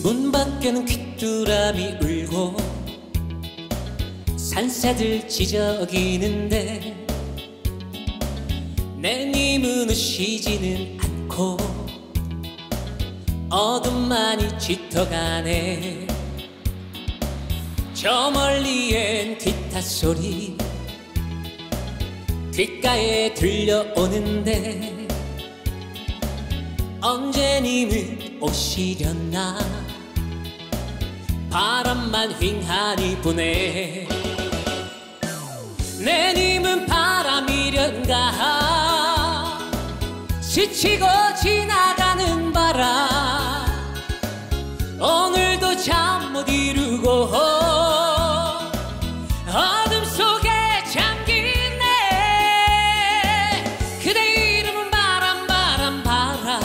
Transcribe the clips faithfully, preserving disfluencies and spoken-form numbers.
문 밖에는 귀뚜라미 울고 산새들 지저귀는데 내님은 오시지는 않고 어둠만이 짙어가네. 저 멀리엔 기타 소리 귓가에 들려오는데 언제 님은 오시려나. 바람만 휑하니 부네. 내 님은 바람이련가. 스치고 지나가는 바람 오늘도 잠 못 이루고 어둠 속에 잠기네. 그대 이름은 바람 바람 바람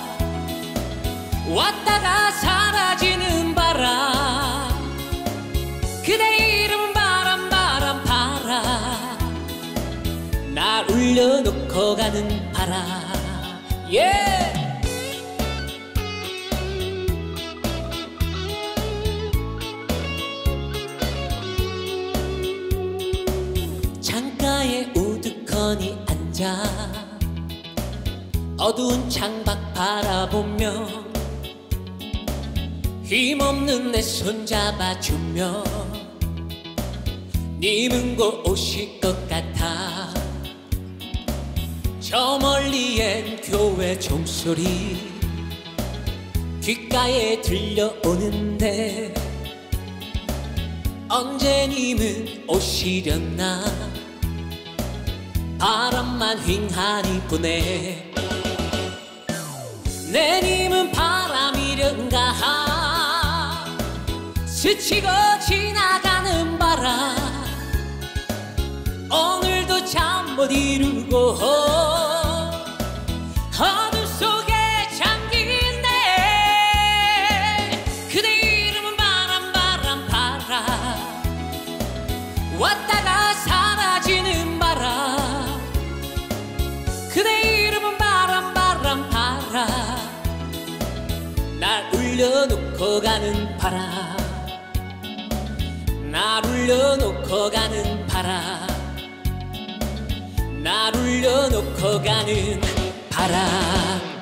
왔다가 사라지는 바람. 그대 이름은 바람 바람 바람 날 울려놓고 가는 바람. yeah! 창가에 우두커니 앉아 어두운 창밖 바라보며 힘없는 내 손 잡아주며 님은 곧 오실 것 같아. 저 멀리엔 교회 종소리 귓가에 들려오는데 언제 님은 오시려나. 바람만 휑하니 부네. 내 님은 바람이련가. 스치고 지나가는 바람 오늘도 잠 못 이루고 어둠 속에 잠기네. 그대 이름은 바람 바람 바람 왔다가 사라지는 바람. 그대 이름은 바람 바람 바람 날 울려놓고 가는 바람. 날 울려놓고 가는 바람. 날 울려놓고 가는 바람.